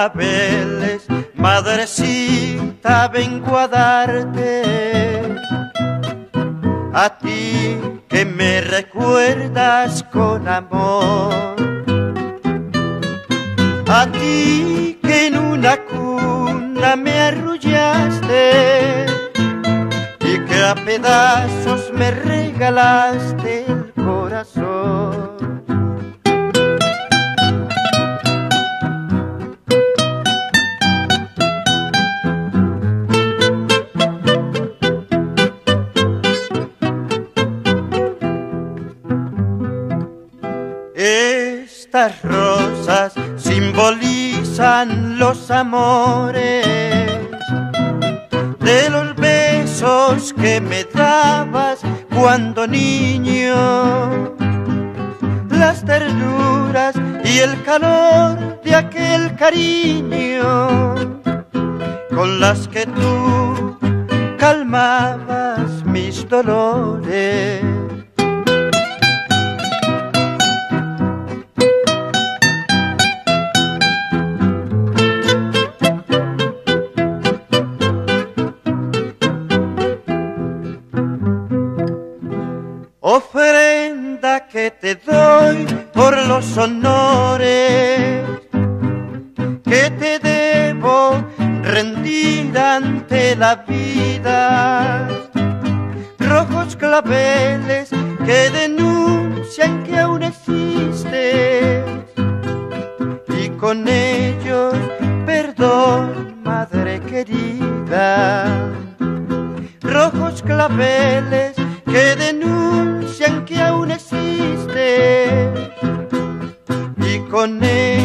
claveles, madrecita, vengo a darte. A ti que me recuerdas con amor, a ti que en una cuna me arrullaste y que a pedazos me regalaste el corazón. Estas rosas simbolizan los amores de los besos que me dabas cuando niño, las ternuras y el calor de aquel cariño con las que tú calmabas mis dolores. Ofrenda que te doy por los honores que te debo rendir ante la vida. Rojos claveles que denuncian que aún existes y con ellos perdón, madre querida. Rojos claveles que denuncian que aún existe y con él